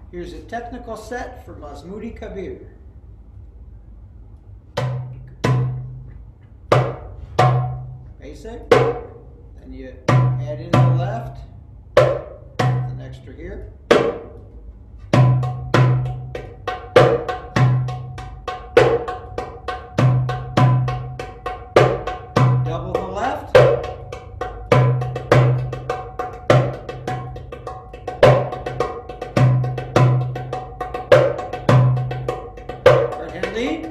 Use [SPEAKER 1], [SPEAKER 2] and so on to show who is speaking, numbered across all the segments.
[SPEAKER 1] Here's a technical set for Masmoudi Kabir. Basic. Then you add in the left, an extra here. Double the left. Right hand lead.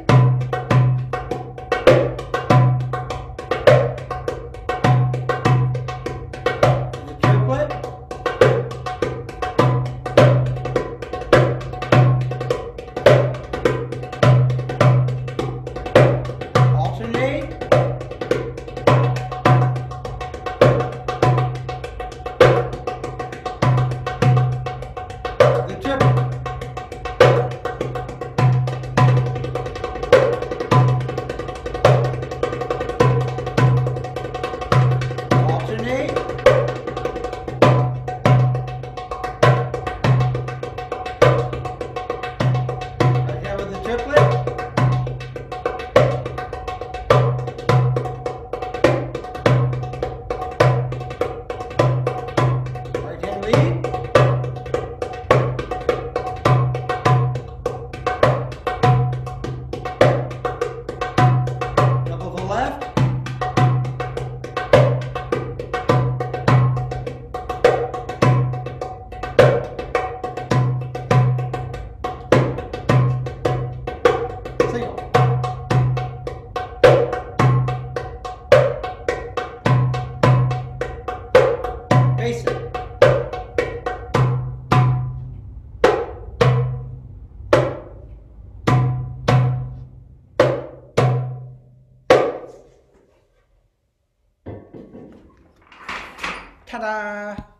[SPEAKER 1] Basic. Ta-da!